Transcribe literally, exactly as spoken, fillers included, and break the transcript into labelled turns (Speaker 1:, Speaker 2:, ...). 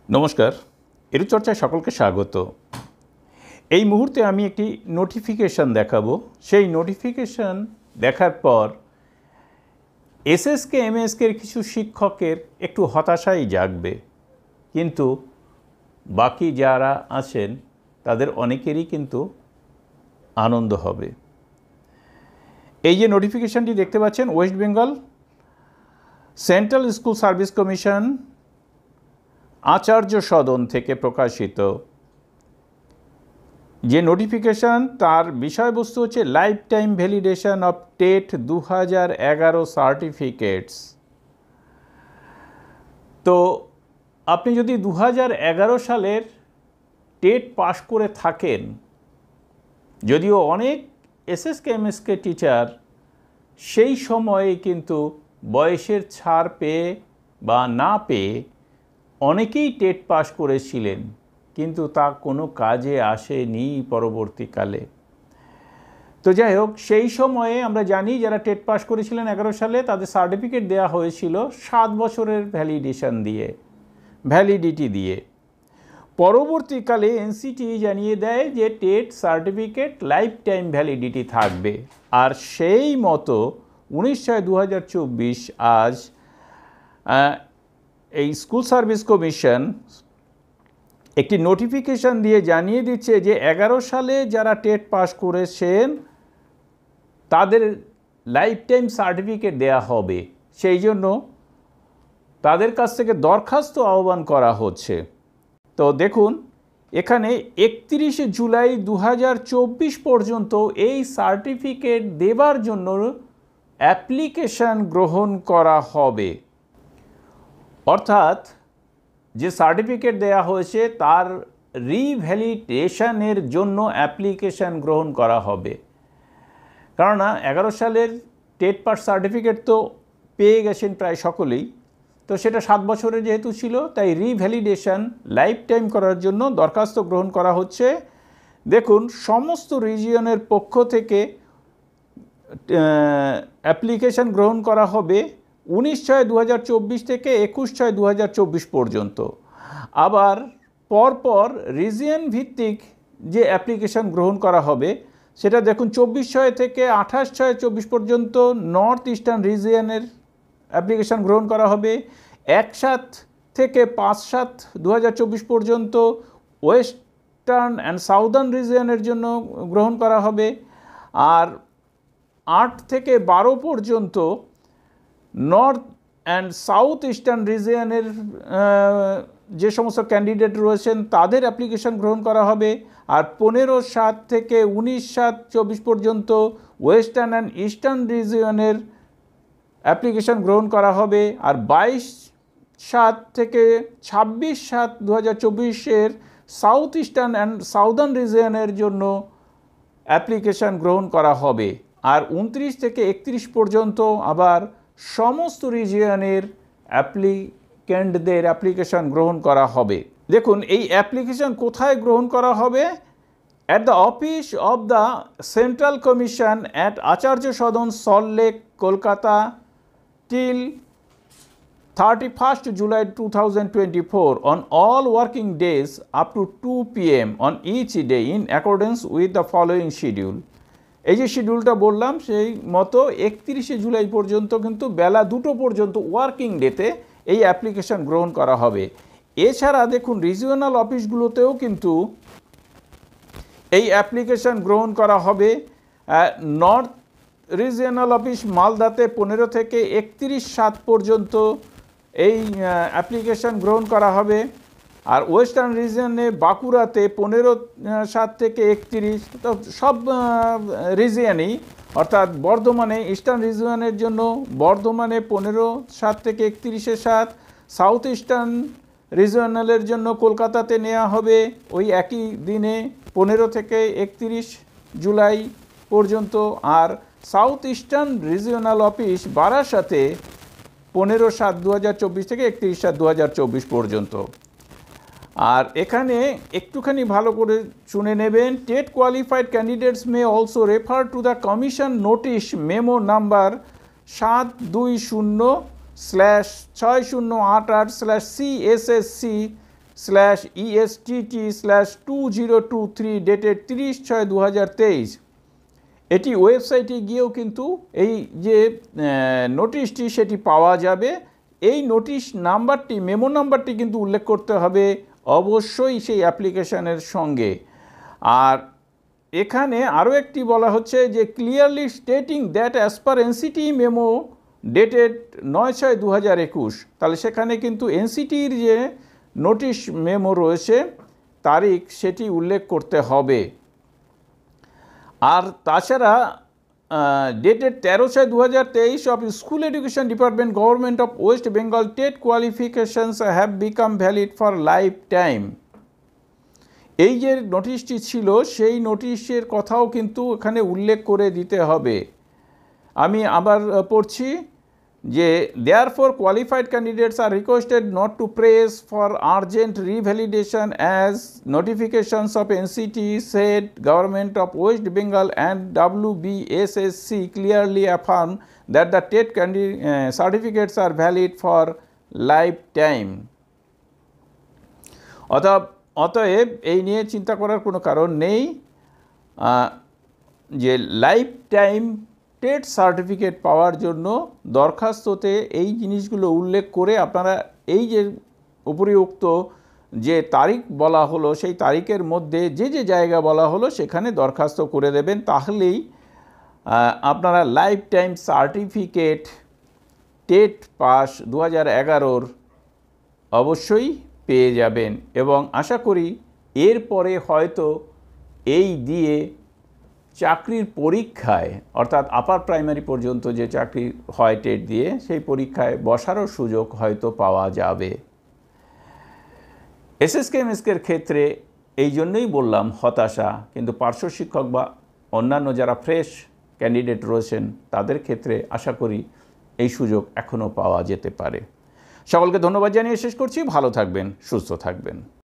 Speaker 1: নমস্কার, এরুচর্চায় সকলকে স্বাগত। এই মুহূর্তে আমি একটি নোটিফিকেশন দেখাবো। সেই নোটিফিকেশন দেখার পর এসএসকে এমএসকের কিছু শিক্ষকের একটু হতাশাই জাগবে, কিন্তু বাকি যারা আছেন তাদের অনেকেরই কিন্তু আনন্দ হবে। এই যে নোটিফিকেশনটি দেখতে পাচ্ছেন, West Bengal Central School service Commission Acharya Sadan থেকে প্রকাশিত যে নোটিফিকেশন, তার বিষয়বস্তু হচ্ছে life time validation of TET দু হাজার এগারো সার্টিফিকেটস। তো আপনি যদি দু হাজার এগারো সালের টেট পাশ করে থাকেন, যদিও অনেক এসএসকে এমএসকে টিচার সেই সময়ে কিন্তু বয়সের ছাড় পেয়ে বা না পেয়ে অনেকেই টেট পাস করেছিলেন, কিন্তু তা কোনো কাজে আসেনি পরবর্তীকালে। তো যাই হোক, সেই সময়ে আমরা জানি যারা টেট পাস করেছিলেন এগারো সালে, তাদের সার্টিফিকেট দেওয়া হয়েছিল সাত বছরের ভ্যালিডেশন দিয়ে, ভ্যালিডিটি দিয়ে। পরবর্তীকালে এনসিটি জানিয়ে দেয় যে TET certificate life time validity থাকবে। আর সেই মতো উনিশ ছয় দু হাজার চব্বিশ আজ এই স্কুল সার্ভিস কমিশন একটি নোটিফিকেশন দিয়ে জানিয়ে দিচ্ছে যে এগারো সালে যারা টেট পাস করেছেন তাদের লাইফ টাইম সার্টিফিকেট দেয়া হবে। সেই জন্য তাদের কাছ থেকে দরখাস্ত আহ্বান করা হচ্ছে। তো দেখুন, এখানে একত্রিশে জুলাই দু হাজার চব্বিশ পর্যন্ত এই সার্টিফিকেট দেবার জন্য অ্যাপ্লিকেশন গ্রহণ করা হবে। অর্থাৎ যে সার্টিফিকেট দেয়া হয়েছে তার রিভ্যালিডেশনের জন্য অ্যাপ্লিকেশন গ্রহণ করা হবে। কেননা এগারো সালের টেট পাস সার্টিফিকেট তো পেয়ে গেছেন প্রায় সকলেই, তো সেটা সাত বছরের যেহেতু ছিল, তাই রিভ্যালিডেশন লাইফ টাইম করার জন্য দরখাস্ত গ্রহণ করা হচ্ছে। দেখুন, সমস্ত রিজিয়নের পক্ষ থেকে অ্যাপ্লিকেশন গ্রহণ করা হবে উনিশ ছয় দু হাজার চব্বিশ থেকে একুশ ছয় দু হাজার চব্বিশ পর্যন্ত। আবার পরপর রিজিয়ন ভিত্তিক যে অ্যাপ্লিকেশন গ্রহণ করা হবে সেটা দেখুন, চব্বিশ ছয় থেকে আঠাশ ছয় চব্বিশ পর্যন্ত নর্থ ইস্টার্ন রিজিয়নের অ্যাপ্লিকেশন গ্রহণ করা হবে। এক সাত থেকে পাঁচ সাত দু হাজার চব্বিশ পর্যন্ত ওয়েস্টার্ন অ্যান্ড সাউদার্ন রিজিয়নের জন্য গ্রহণ করা হবে। আর আট থেকে বারো পর্যন্ত নর্থ অ্যান্ড সাউথ ইস্টার্ন রিজিয়নের যে সমস্ত ক্যান্ডিডেট রয়েছেন তাদের অ্যাপ্লিকেশন গ্রহণ করা হবে। আর পনেরো সাত থেকে উনিশ সাত চব্বিশ পর্যন্ত ওয়েস্টার্ন অ্যান্ড ইস্টার্ন রিজিয়নের অ্যাপ্লিকেশন গ্রহণ করা হবে। আর বাইশ সাত থেকে ছাব্বিশ সাত দু হাজার চব্বিশের সাউথ ইস্টার্ন অ্যান্ড সাউদার্ন রিজিয়নের জন্য অ্যাপ্লিকেশন গ্রহণ করা হবে। আর উনত্রিশ থেকে একত্রিশ পর্যন্ত আবার সমস্ত রিজিয়নের অ্যাপ্লিক্যান্টদের অ্যাপ্লিকেশন গ্রহণ করা হবে। দেখুন, এই অ্যাপ্লিকেশন কোথায় গ্রহণ করা হবে? At the office of the Central Commission at Acharya Sadan, Salt Lake, Kolkata, till thirty-first July two thousand twenty-four on all working days up to two p m on each day in accordance with the following schedule. এই যে শিডিউলটা বললাম সেই মতো একত্রিশে জুলাই পর্যন্ত কিন্তু বেলা দুটো পর্যন্ত ওয়ার্কিং ডেতে এই অ্যাপ্লিকেশন গ্রহণ করা হবে। এছাড়া দেখুন, রিজিওনাল অফিসগুলোতেও কিন্তু এই অ্যাপ্লিকেশন গ্রহণ করা হবে। নর্থ রিজিওনাল অফিস মালদাতে পনেরো থেকে একত্রিশ সাত পর্যন্ত এই অ্যাপ্লিকেশন গ্রহণ করা হবে। আর ওয়েস্টার্ন রিজিয়নে বাঁকুড়াতে পনেরো সাত থেকে একত্রিশ, তো সব রিজিয়নেই, অর্থাৎ বর্ধমানে ইস্টার্ন রিজিয়নের জন্য বর্ধমানে পনেরো সাত থেকে একত্রিশে সাত, সাউথ ইস্টার্ন রিজিয়নালের জন্য কলকাতাতে নেওয়া হবে ওই একই দিনে পনেরো থেকে একত্রিশ জুলাই পর্যন্ত। আর সাউথ ইস্টার্ন রিজিওনাল অফিস বারাসাতে পনেরো সাত দু হাজার চব্বিশ থেকে একত্রিশ সাত দু হাজার চব্বিশ পর্যন্ত। আর এখানে একটুখানি ভালো করে শুনে নেবেন, TET qualified candidates may also refer to the commission notice memo number সাত দুই শূন্য স্ল্যাশ ছয় শূন্য আট আট slash C S S C slash ESTT slash two zero two three dated তিরিশ ছয় দু হাজার তেইশ। এটি ওয়েবসাইটে গিয়েও কিন্তু এই যে নোটিশটি সেটি পাওয়া যাবে। এই নোটিশ নাম্বারটি, মেমো নাম্বারটি কিন্তু উল্লেখ করতে হবে অবশ্যই সেই অ্যাপ্লিকেশনের সঙ্গে। আর এখানে আরও একটি বলা হচ্ছে যে clearly stating that as per NCTE memo dated নয় ছয় দু হাজার একুশ। তাহলে সেখানে কিন্তু এনসিটির যে নোটিশ মেমো রয়েছে তারিখ সেটি উল্লেখ করতে হবে। আর তাছাড়া ডেটেড তেরো ছয় দু হাজার তেইশ of school education department government of West Bengal TET qualifications have become valid for life time. এই যে নোটিশটি ছিল সেই নোটিশের কথাও কিন্তু এখানে উল্লেখ করে দিতে হবে। আমি আবার পড়ছি যে therefore qualified candidates are requested not to press for urgent revalidation as notifications of NCTE said government of West Bengal and WBSSC clearly affirm that the TET candy certificates are valid for life time. অতএব অতএব এই নিয়ে চিন্তা করার কোনো কারণ নেই যে লাইফ টাইম টেট সার্টিফিকেট পাওয়ার জন্য দরখাস্ততে এই জিনিসগুলো উল্লেখ করে আপনারা এই যে উপরিউক্ত যে তারিখ বলা হলো সেই তারিখের মধ্যে যে যে জায়গা বলা হলো সেখানে দরখাস্ত করে দেবেন। তাহলেই আপনারা life time certificate TET pass দু হাজার এগারোর অবশ্যই পেয়ে যাবেন এবং আশা করি এরপরে হয়তো এই দিয়ে চাকরির পরীক্ষায়, অর্থাৎ আপার প্রাইমারি পর্যন্ত যে চাকরি হয় টেট দিয়ে, সেই পরীক্ষায় বসারও সুযোগ হয়তো পাওয়া যাবে। এসএসকে এমএসকের ক্ষেত্রে এই জন্যই বললাম হতাশা, কিন্তু পার্শ্ব শিক্ষক বা অন্যান্য যারা ফ্রেশ ক্যান্ডিডেট রয়েছেন তাদের ক্ষেত্রে আশা করি এই সুযোগ এখনও পাওয়া যেতে পারে। সকলকে ধন্যবাদ জানিয়ে শেষ করছি। ভালো থাকবেন, সুস্থ থাকবেন।